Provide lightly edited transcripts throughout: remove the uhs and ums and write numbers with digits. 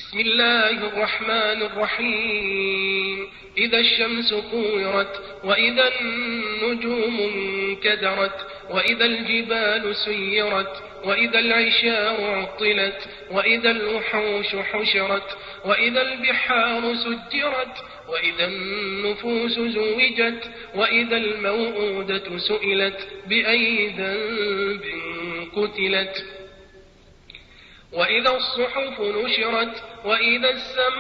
بسم الله الرحمن الرحيم. إذا الشمس كورت وإذا النجوم انكدرت وإذا الجبال سيرت وإذا العشار عطلت وإذا الوحوش حشرت وإذا البحار سجرت وإذا النفوس زوجت وإذا الموءودة سئلت بأي ذنب قتلت وإذا الصحف نشرت وإذا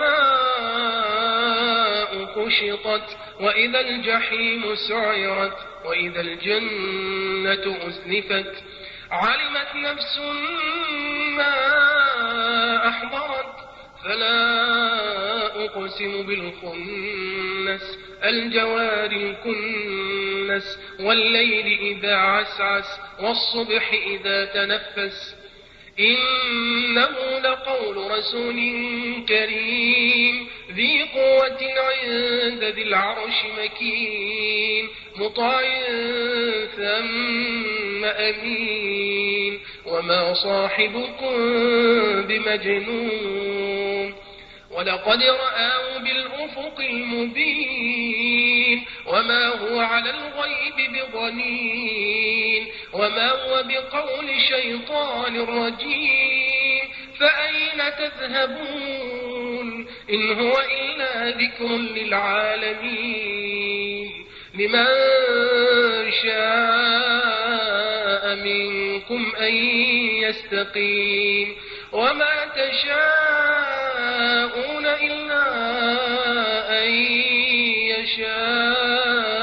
السماء كشطت وإذا الجحيم سعرت وإذا الجنة أزلفت علمت نفس ما أحضرت فلا أقسم بالخنس الجوار الكنس والليل إذا عسعس والصبح إذا تنفس إنه لقول رسول كريم ذي قوة عند ذي العرش مكين مطاع ثم أمين وما صاحبكم بمجنون ولقد رآه بالأفق المبين وما هو على الغيب بضنين وما هو بقول شيطان رجيم فأين تذهبون إن هو إلا ذكر للعالمين لمن شاء منكم أن يستقيم وما تشاءون إلا أن يشاء